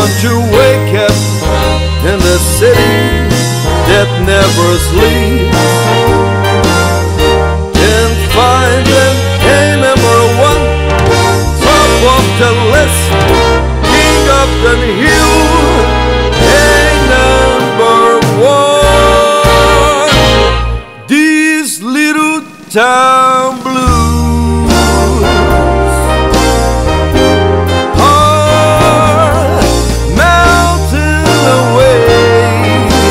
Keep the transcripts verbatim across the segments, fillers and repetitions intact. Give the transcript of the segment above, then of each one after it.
want to wake up in the city that never sleeps and find them a number one, top of the list, king of the hill, a number one. These little town blues are melting away.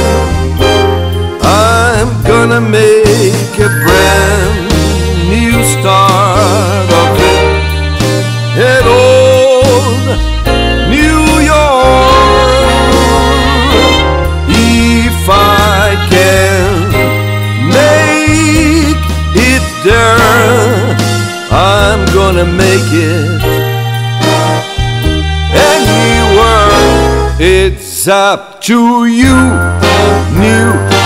I'm gonna make a brand new start of it at old New York. If I can make it there, I'm gonna make it anywhere. It's up to you, New